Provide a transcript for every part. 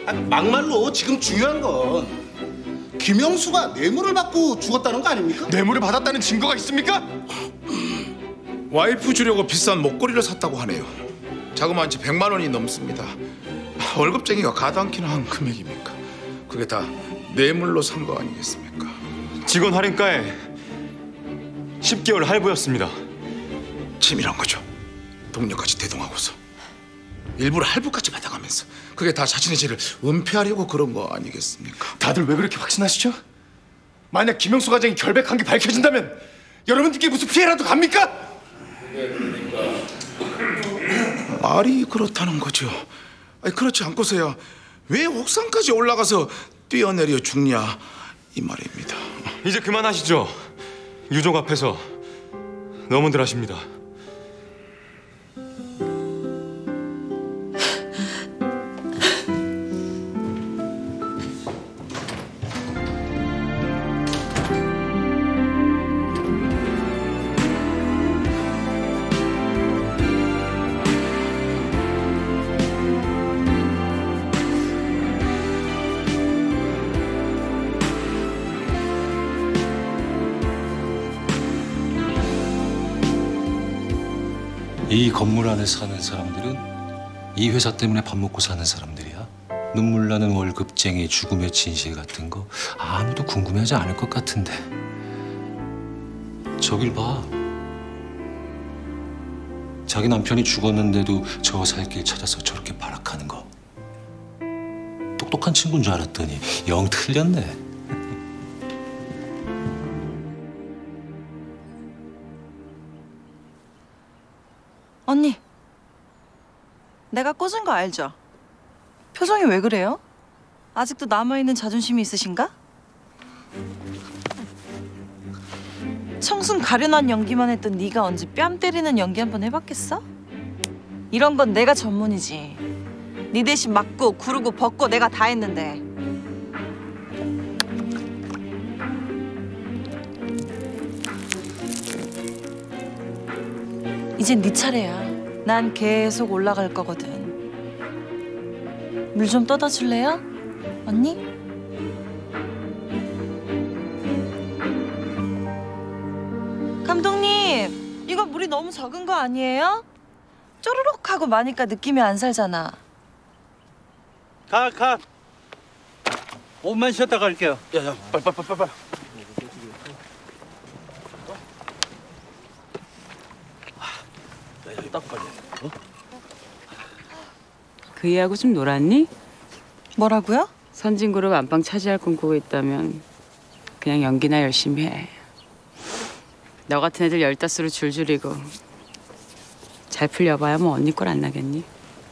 막말로 지금 중요한 건 김영수가 뇌물을 받고 죽었다는 거 아닙니까? 뇌물을 받았다는 증거가 있습니까? 와이프 주려고 비싼 목걸이를 샀다고 하네요. 자그마한 채 100만 원이 넘습니다. 월급쟁이가 가도 않기는 한 금액입니까? 그게 다 뇌물로 산 거 아니겠습니까? 직원 할인가에 10개월 할부였습니다. 치밀한 거죠. 동료까지 대동하고서 일부러 할부까지 받아가면서 그게 다 자신의 죄를 은폐하려고 그런 거 아니겠습니까? 다들 왜 그렇게 확신하시죠? 만약 김영수 과장이 결백한 게 밝혀진다면 여러분들께 무슨 피해라도 갑니까? 말이 그렇다는 거죠. 아니, 그렇지 않고서야 왜 옥상까지 올라가서 뛰어내려 죽냐 이 말입니다. 이제 그만하시죠. 유족 앞에서 너무들 하십니다. 이 건물 안에 사는 사람들은 이 회사 때문에 밥 먹고 사는 사람들이야. 눈물 나는 월급쟁이, 죽음의 진실 같은 거 아무도 궁금해하지 않을 것 같은데. 저길 봐. 자기 남편이 죽었는데도 저 살 길 찾아서 저렇게 발악하는 거. 똑똑한 친구인 줄 알았더니 영 틀렸네. 언니, 내가 꽂은 거 알죠? 표정이 왜 그래요? 아직도 남아있는 자존심이 있으신가? 청순 가련한 연기만 했던 네가 언제 뺨 때리는 연기 한번 해봤겠어? 이런 건 내가 전문이지. 네 대신 맞고 구르고 벗고 내가 다 했는데. 이젠 네 차례야. 난 계속 올라갈 거거든. 물 좀 떠다 줄래요? 언니? 감독님, 이거 물이 너무 적은 거 아니에요? 쪼르륵 하고 마니까 느낌이 안 살잖아. 가. 5분만 쉬었다 갈게요. 야야, 빨리. 딱 빨리. 그 애하고 좀 놀았니? 뭐라고요? 선진그룹 안방 차지할 꿈꾸고 있다면 그냥 연기나 열심히 해. 너 같은 애들 열다스로 줄줄이고 잘 풀려봐야 뭐 언니 꼴 안 나겠니?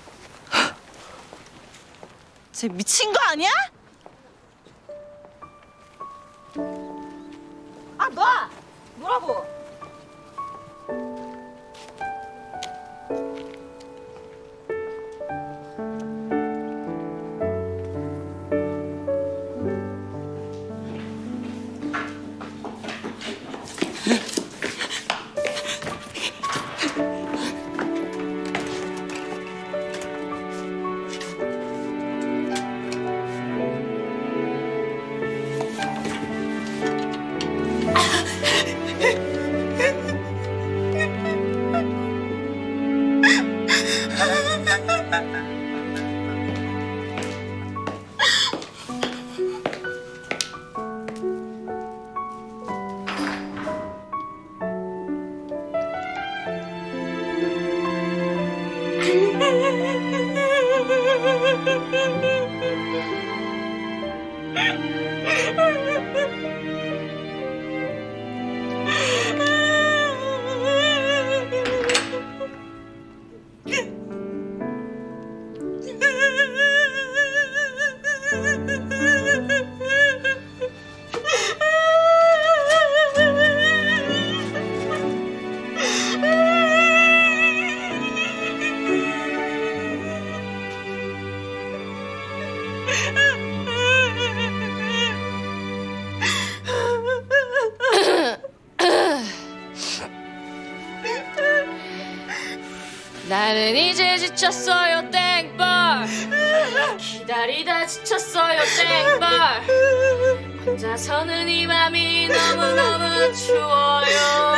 쟤 미친 거 아니야? 아, 놔! 뭐라고? 나는 이제 지쳤어요 땡벌 기다리다 지쳤어요 땡벌. 혼자서는 이 맘이 너무너무 추워요.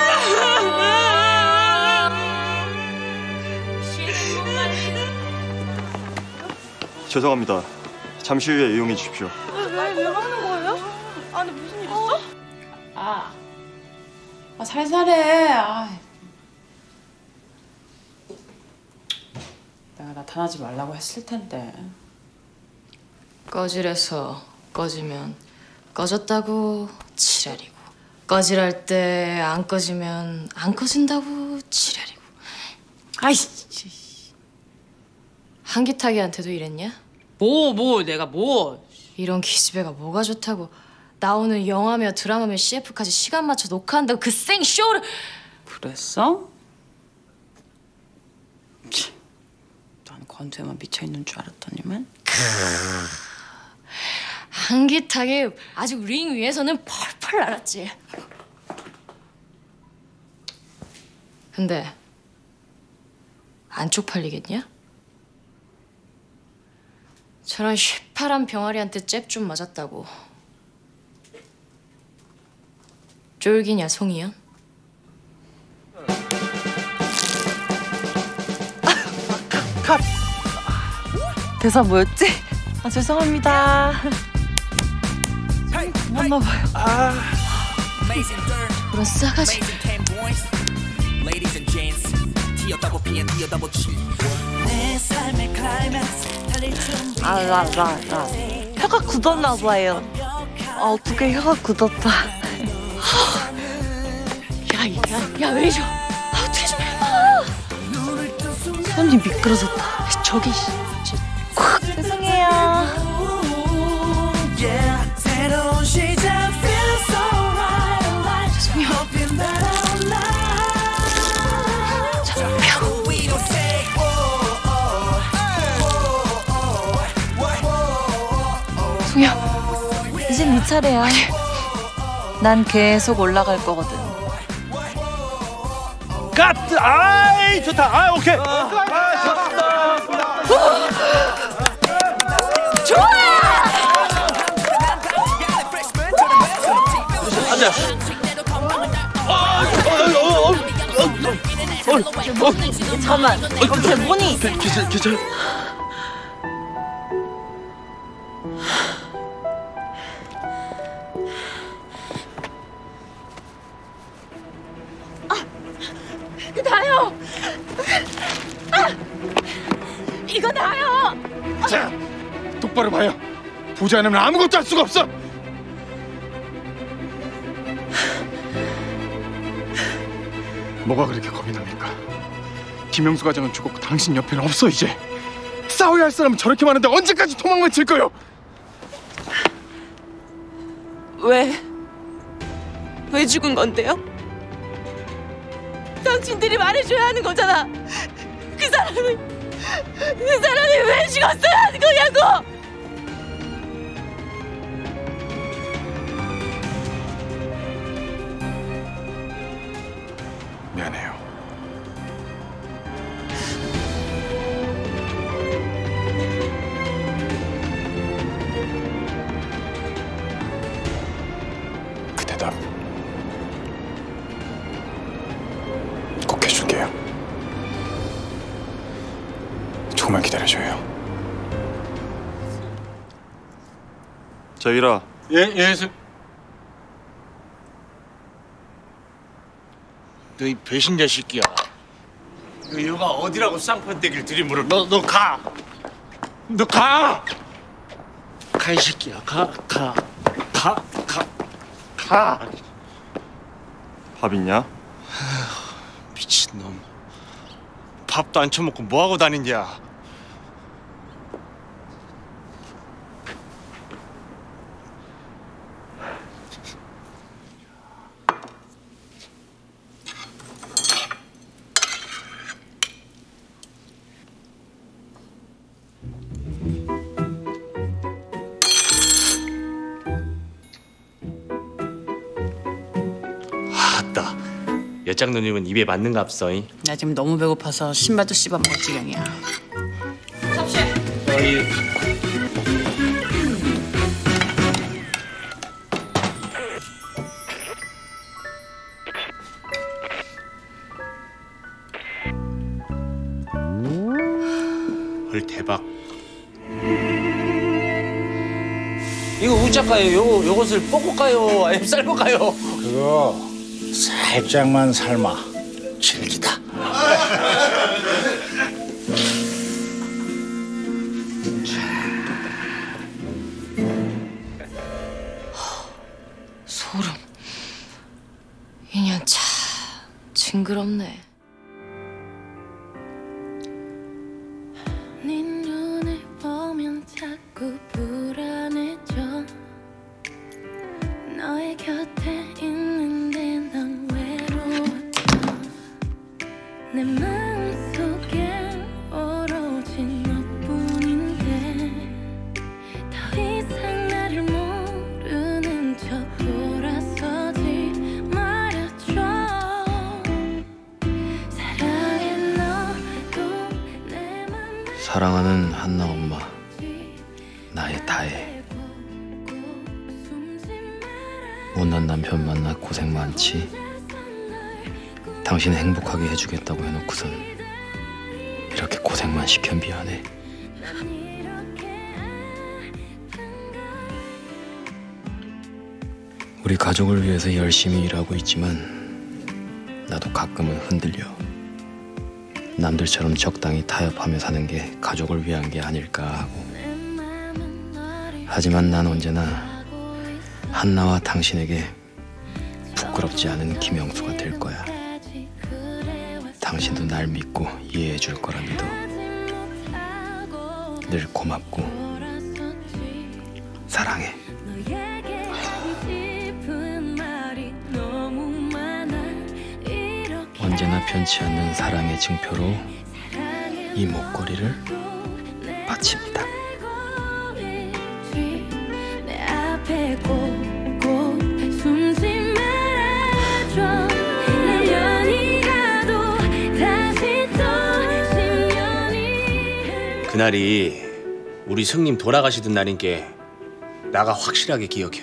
죄송합니다. 잠시 후에 이용해 주십시오. 왜 하는 거예요? 아니 무슨 일 있어? 살살해. 내가 나타나지 말라고 했을 텐데. 꺼지래서 꺼지면 꺼졌다고 지랄이고, 꺼지랄 때 안 꺼지면 안 꺼진다고 지랄이고. 아이씨. 한기타기한테도 이랬냐? 내가 뭐. 이런 기집애가 뭐가 좋다고 나오는 영화며 드라마며 CF까지 시간 맞춰 녹화한다고 그 생쇼를. 그랬어? 난 권투에만 미쳐있는 줄 알았더니만. 한기타기 아직 링 위에서는 펄펄 날았지. 근데 안 쪽팔리겠냐? 저런 휘파람 병아리한테 잽 좀 맞았다고 쫄기냐 송이연? 대사 뭐였지? 죄송합니다. 만나봐요. 그런 싸가지. 나 혀가 굳었나 봐요. 어떻게 혀가 굳었다. 야 왜 이러? 어떻게 좀 해봐. 손이 미끄러졌다. 저기 죄송해요. 송이야. 이젠 네 차례야. 난 계속 올라갈 거거든. 까트! 아이 좋다. 오케이. 좋아! 앉아. 잠깐만. 이렇게 뭐니? 괜찮아. 나요. 이거 나요. 자, 똑바로 봐요. 보지 않으면 아무것도 할 수가 없어. 뭐가 그렇게 겁이 납니까? 김영수 과장은 죽었고 당신 옆에는 없어 이제. 싸워야 할 사람은 저렇게 많은데 언제까지 도망만 칠 거요? 왜 죽은 건데요? 당신들이 말해줘야 하는 거잖아. 그 사람이 왜 죽었어야 하는 거냐고. 미안해요. 그 대답 꼭 해줄게요. 조금만 기다려줘요. 자, 이라. 예. 너 이 배신자 새끼야. 여가 어디라고 쌍판대기를 들이물어. 너 가. 너 가. 가 이 새끼야. 가. 밥 있냐? 미친놈. 밥도 안 처먹고 뭐하고 다니냐. 아따. 여짝 누님은 입에 맞는갑서잉. 나 지금 너무 배고파서 신발도 씹어먹을 지경이야. 섭씨. 예. 이거 우짜까요? 요것을 볶을까요? 아니면 삶을까요? 그거 살짝만 삶아. 질기다. 소름. 인연 참 징그럽네. 네 눈을 보면 자꾸 불안해져. 너의 곁에 있는데 난 외로웠어. 내 마음속엔 오로지 너뿐인데 더 이상 나를 모르는 척 돌아서지 말아줘. 사랑해 너도 내 맘. 사랑하는 한나 엄마, 나의 다해. 못난 남편 만나 고생 많지. 당신 행복하게 해주겠다고 해놓고선 이렇게 고생만 시켜 미안해. 우리 가족을 위해서 열심히 일하고 있지만 나도 가끔은 흔들려. 남들처럼 적당히 타협하며 사는 게 가족을 위한 게 아닐까 하고. 하지만 난 언제나 한나와 당신에게 부끄럽지 않은 김영수가 될 거야. 당신도 날 믿고 이해해 줄 거라 믿어. 늘 고맙고 사랑해. 언제나 변치 않는 사랑의 증표로 이 목걸이를 바칩니다. 그날이 우리 성님 돌아가시던 날인 게 나가 확실하게 기억해.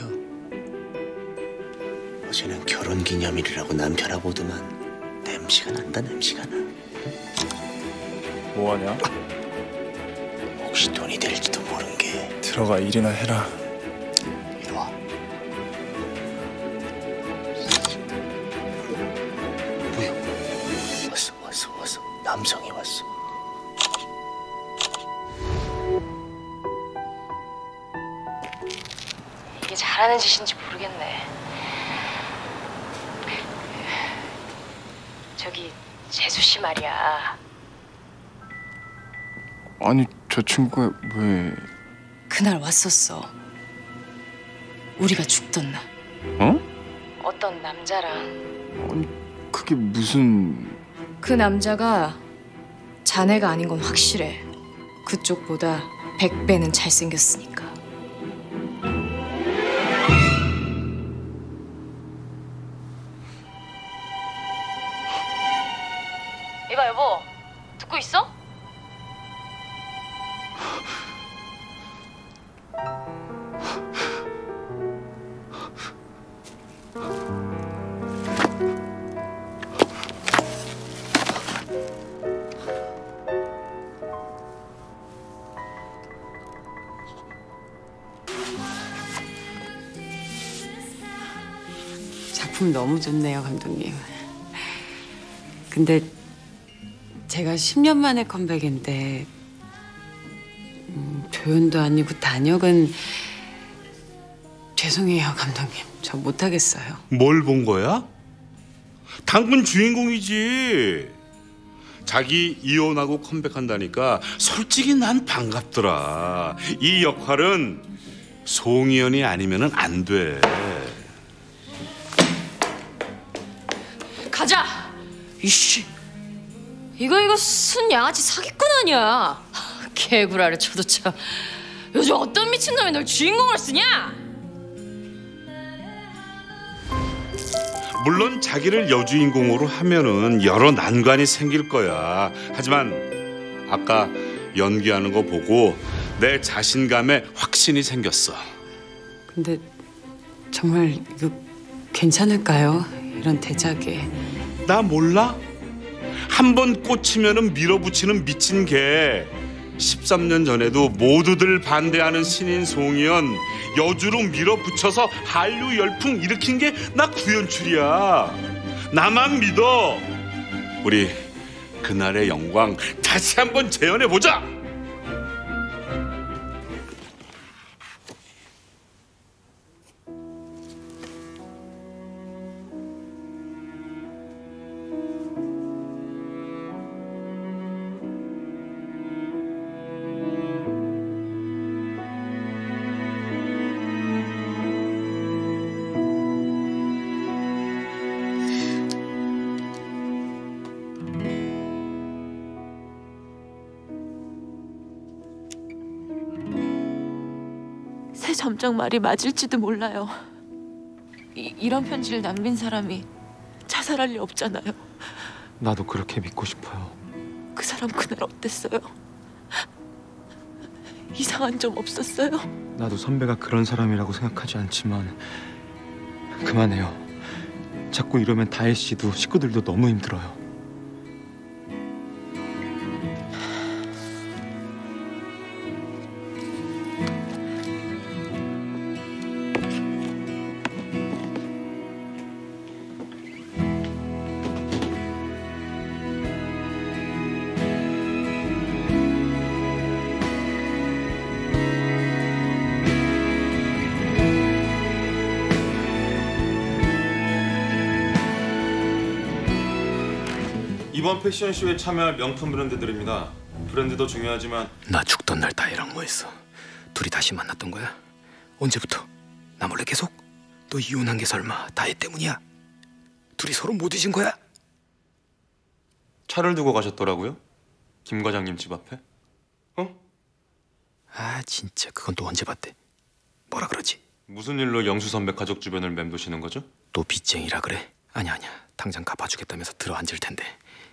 어제는 결혼기념일이라고 남편하고 오더만 냄새가 난다. 냄새가 나. 뭐하냐? 혹시 돈이 될지도 모르는 게. 들어가 일이나 해라. 이리 와. 뭐야? 왔어. 남성이 왔어. 이게 잘하는 짓인지 모르겠네. 저기 재수 씨 말이야. 아니 저 친구가 왜? 그날 왔었어. 우리가 죽던 날. 어? 어떤 남자랑. 아니 그게 무슨? 그 남자가 자네가 아닌 건 확실해. 그쪽보다 100배는 잘생겼으니까. 이봐 여보, 듣고 있어? 작품 너무 좋네요, 감독님. 근데 제가 10년 만에 컴백인데 조연도 아니고 단역은 죄송해요, 감독님. 저 못하겠어요. 뭘 본 거야? 당분 주인공이지. 자기 이혼하고 컴백한다니까 솔직히 난 반갑더라. 이 역할은 송이연이 아니면은 안 돼. 가자. 이씨. 이거 순 양아치 사기꾼 아니야. 개구라를 쳐도 참. 요즘 어떤 미친놈이 널 주인공을 쓰냐? 물론 자기를 여주인공으로 하면은 여러 난관이 생길 거야. 하지만 아까 연기하는 거 보고 내 자신감에 확신이 생겼어. 근데 정말 이거 괜찮을까요? 이런 대작에. 나 몰라? 한 번 꽂히면은 밀어붙이는 미친 개. 13년 전에도 모두들 반대하는 신인 송희연 여주로 밀어붙여서 한류 열풍 일으킨 게 나 구연출이야. 나만 믿어. 우리 그날의 영광 다시 한번 재현해보자. 새 점장 말이 맞을지도 몰라요. 이런 편지를 남긴 사람이 자살할 리 없잖아요. 나도 그렇게 믿고 싶어요. 그 사람 그날 어땠어요? 이상한 점 없었어요? 나도 선배가 그런 사람이라고 생각하지 않지만 그만해요. 자꾸 이러면 다혜 씨도 식구들도 너무 힘들어요. 이번 패션쇼에 참여할 명품 브랜드들입니다. 브랜드도 중요하지만 나 죽던 날 다혜랑 뭐했어? 둘이 다시 만났던 거야? 언제부터? 나 몰래 계속? 너 이혼한 게 설마 다혜 때문이야? 둘이 서로 못 잊은 거야? 차를 두고 가셨더라고요. 김 과장님 집 앞에. 아 진짜 그건 또 언제 봤대? 뭐라 그러지? 무슨 일로 영수 선배 가족 주변을 맴도시는 거죠? 또 빚쟁이라 그래? 아니야 당장 갚아주겠다면서 들어앉을 텐데.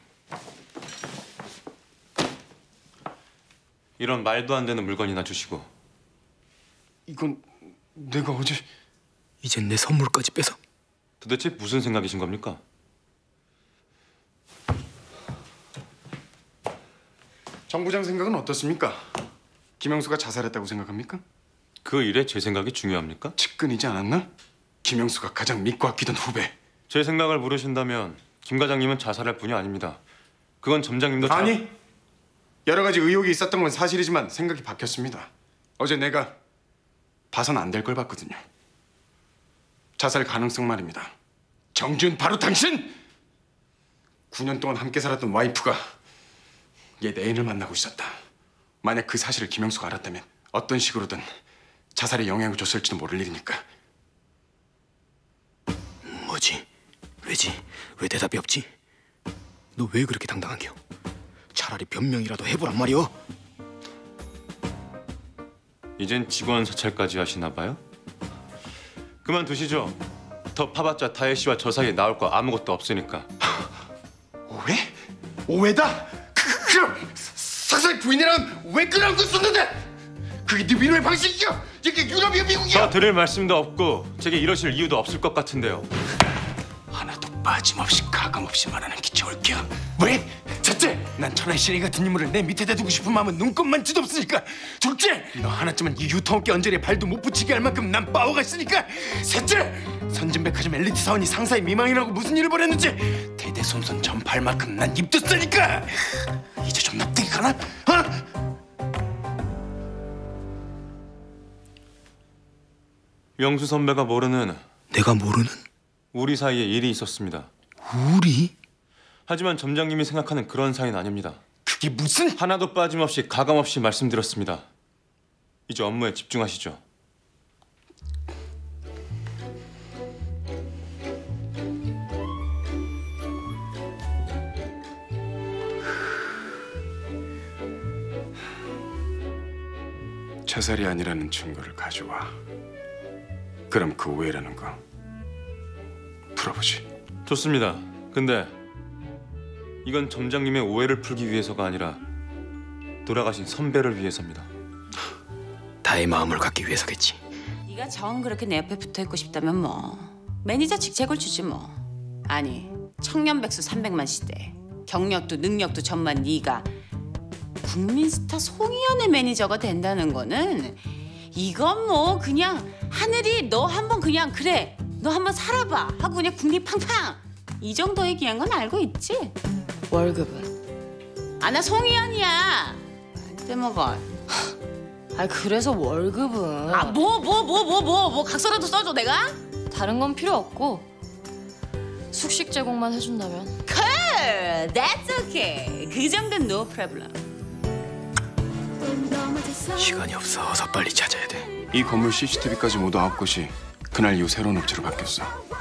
이런 말도 안 되는 물건이나 주시고. 이건 내가 어제... 이젠 내 선물까지 뺏어? 도대체 무슨 생각이신 겁니까? 정 부장 생각은 어떻습니까? 김영수가 자살했다고 생각합니까? 그 일에 제 생각이 중요합니까? 측근이지 않았나? 김영수가 가장 믿고 아끼던 후배. 제 생각을 물으신다면 김 과장님은 자살할 뿐이 아닙니다. 그건 점장님도 아니! 여러 가지 의혹이 있었던 건 사실이지만 생각이 바뀌었습니다. 어제 내가 봐선 안 될 걸 봤거든요. 자살 가능성 말입니다. 정준 바로 당신! 9년 동안 함께 살았던 와이프가 얘 애인을 만나고 있었다. 만약 그 사실을 김영수가 알았다면 어떤 식으로든 자살에 영향을 줬을지도 모를 일이니까. 뭐지? 왜지? 왜 대답이 없지? 너 왜 그렇게 당당한겨? 차라리 변명이라도 해보란 말이오. 이젠 직원 사찰까지 하시나 봐요? 그만두시죠. 더 파봤자 다혜 씨와 저 사이에 나올 거 아무것도 없으니까. 오해? 오해다? 그럼 사사의 부인이랑 왜 끈안고 있었는데? 그게 네 위로의 방식이야? 이게 유럽이야 미국이야? 저 드릴 말씀도 없고 제게 이러실 이유도 없을 것 같은데요. 하나도 빠짐없이 가감없이 말하는 게 좋을게요. 왜? 첫째, 난 천하의 시리 같은 인물을 내 밑에다 두고 싶은 마음은 눈꼽만 찢없으니까. 둘째, 너 하나쯤은 이 유통업계 언저리에 발도 못 붙이게 할 만큼 난 파워가 있으니까. 셋째, 선진백화점 엘리트 사원이 상사의 미망이라고 무슨 일을 벌였는지 대대손손 전파할 만큼 난 입도 쓰니까. 이제 좀 납득이 가나? 영수 선배가 모르는, 내가 모르는? 우리 사이에 일이 있었습니다. 우리? 하지만 점장님이 생각하는 그런 사이는 아닙니다. 그게 무슨? 하나도 빠짐없이 가감없이 말씀드렸습니다. 이제 업무에 집중하시죠. 자살이 아니라는 증거를 가져와. 그럼 그 오해라는 거 풀어보지. 좋습니다. 근데 이건 점장님의 오해를 풀기 위해서가 아니라 돌아가신 선배를 위해서입니다. 다의 마음을 갖기 위해서겠지. 네가 정 그렇게 내 옆에 붙어있고 싶다면 뭐 매니저 직책을 주지 뭐. 아니 청년백수 300만 시대 경력도 능력도 전만 네가 국민 스타 송희연의 매니저가 된다는 거는 이건 뭐 그냥 하늘이 너 한번 그냥 그래 너 한번 살아봐 하고 그냥 국립 팡팡 이 정도 얘기한 건 알고 있지? 월급은? 아 나 송희연이야. 안 떼먹어. 아 그래서 월급은? 아 뭐 각서라도 써줘 내가? 다른 건 필요 없고 숙식 제공만 해준다면? Cool, that's okay. 그 정도는 no problem. 시간이 없어. 어서 빨리 찾아야 돼. 이 건물 CCTV까지 모두 9곳이 그날 이후 새로운 업체로 바뀌었어.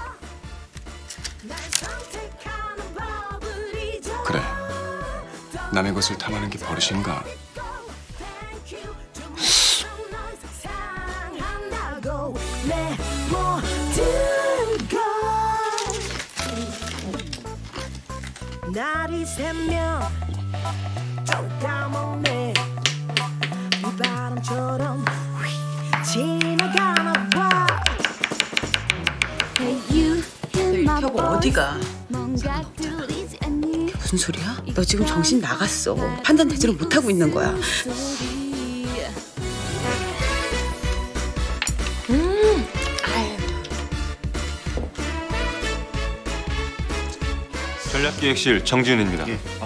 그래, 남의 것을 탐하는 게 버릇인가? 날이 새면 또 까먹네 바람처럼 지나가나 봐. 너 혁오 어디가? 그게 무슨 소리야? 너 지금 정신 나갔어. 판단 제대로 못하고 있는 거야. 전략기획실 정지은입니다.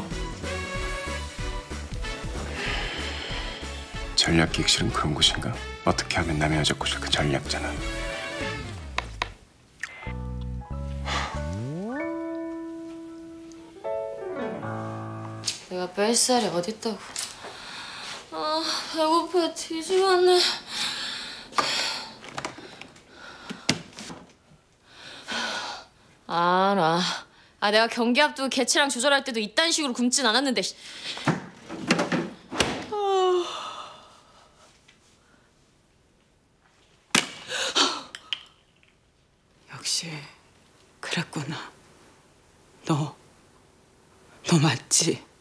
전략기획실은 그런 곳인가? 어떻게 하면 남의 여자 꼬실 그 전략자는? 내가 뺄 살이 어딨다고. 아 배고파 뒤지겠네. 알아. 아 내가 경기 앞두고 개체랑 조절할 때도 이딴 식으로 굶진 않았는데. 역시 그랬구나. 너 맞지?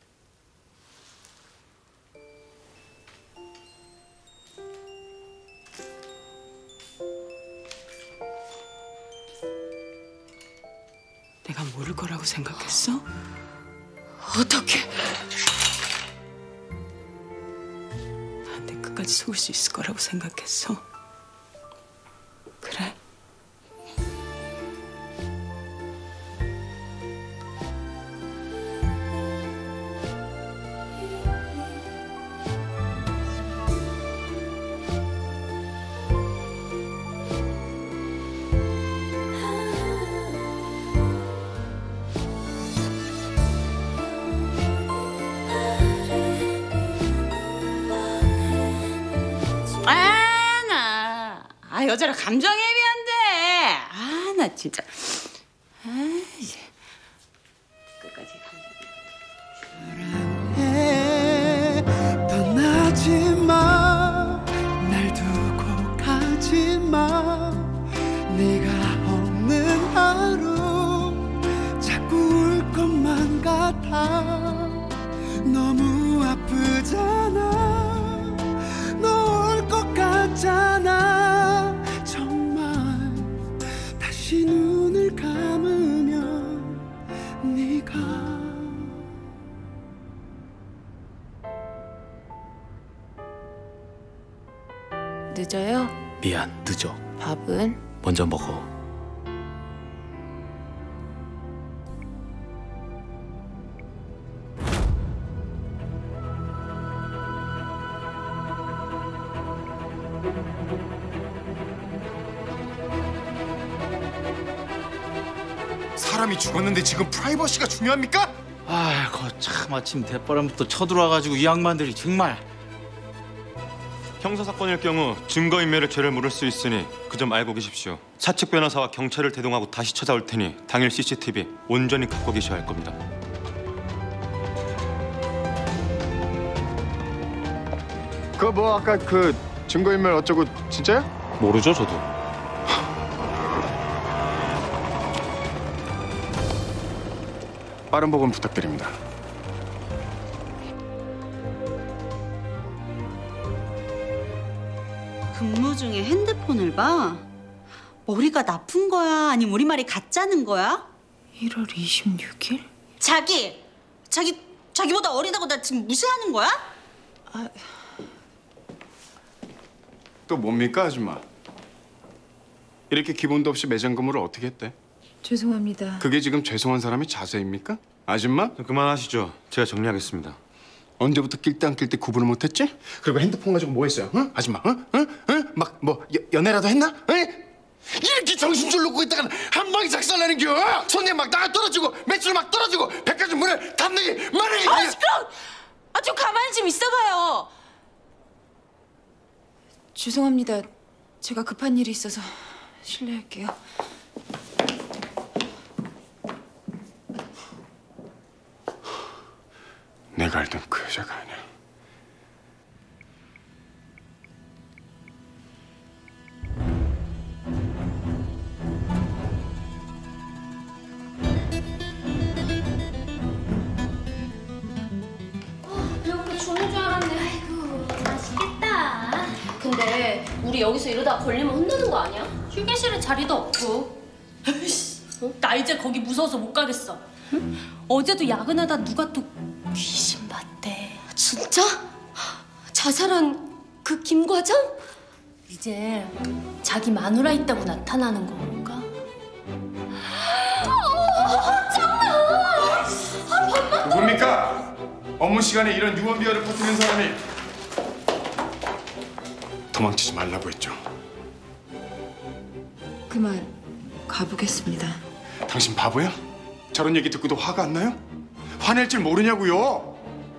내가 모를 거라고 생각했어? 어떻게? 나한테 끝까지 속을 수 있을 거라고 생각했어? 그래? 여자라 감정이입이 안 돼. 나 진짜. 이제 끝까지 감정이입. 떠나지 마. 날 두고 가지 마. 네가 없는 하루 자꾸 울 것만 같아. 너무 아프잖아. 너 올 것 같잖아. 다시 눈을 감으면 네가 늦어요? 미안, 늦어. 밥은? 먼저 먹어. 사람이 죽었는데 지금 프라이버시가 중요합니까? 아이고 참 아침 대바람부터 쳐들어와가지고 이 양반들이 정말. 형사사건일 경우 증거인멸의 죄를 물을 수 있으니 그 점 알고 계십시오. 사측 변호사와 경찰을 대동하고 다시 찾아올 테니 당일 CCTV 온전히 갖고 계셔야 할 겁니다. 그거 뭐 아까 그 증거인멸 어쩌고 진짜야? 모르죠 저도. 빠른 복원 부탁드립니다. 근무 중에 핸드폰을 봐? 머리가 나쁜 거야? 아니면 우리 말이 가짜는 거야? 1월 26일? 자기 자기보다 어리다고 나 지금 무시하는 거야? 또 뭡니까 아줌마? 이렇게 기본도 없이 매장 근무를 어떻게 했대? 죄송합니다. 그게 지금 죄송한 사람이 자세입니까? 아줌마? 그만하시죠. 제가 정리하겠습니다. 언제부터 낄 때 안 낄 때 구분을 못했지? 그리고 핸드폰 가지고 뭐 했어요? 응? 아줌마? 응? 응? 응? 막 뭐 연애라도 했나? 응? 이렇게 정신줄 놓고 있다가 한 방에 작살나는겨! 손님 막 나가 떨어지고 매출 막 떨어지고 백화점 문을 닫는 게 말하는 게 아 시끄러워! 좀 가만히 좀 있어봐요. 죄송합니다. 제가 급한 일이 있어서 실례할게요. 내가 알던 그 여자가 아니야. 배고파 죽는 줄 알았네. 아이고 맛있겠다. 근데 우리 여기서 이러다 걸리면 혼나는 거 아니야? 휴게실에 자리도 없고. 나 이제 거기 무서워서 못 가겠어. 응? 어제도 야근하다 누가 또 귀신 봤대. 진짜? 자살한 그 김 과장? 이제 자기 마누라 있다고 나타나는 건가? 누굽니까? 업무 시간에 이런 유언비어를 퍼뜨리는 사람이. 도망치지 말라고 했죠. 그만 가보겠습니다. 당신 바보야? 저런 얘기 듣고도 화가 안 나요? 화낼 줄 모르냐고요?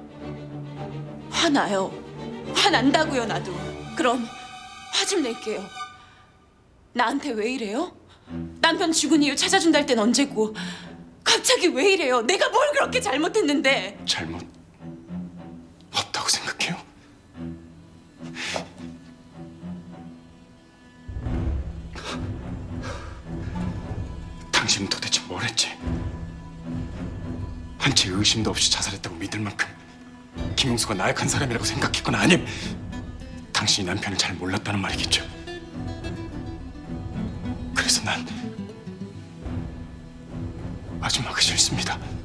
화나요. 화난다고요 나도. 그럼 화 좀 낼게요. 나한테 왜 이래요? 남편 죽은 이유 찾아준다 할 땐 언제고 갑자기 왜 이래요? 내가 뭘 그렇게 잘못했는데. 잘못 없다고 생각해요? 당신은 도대체 뭘 했지? 한치 의심도 없이 자살했다고 믿을 만큼 김용수가 나약한 사람이라고 생각했거나 아님 당신이 남편을 잘 몰랐다는 말이겠죠. 그래서 난 아줌마가 싫습니다.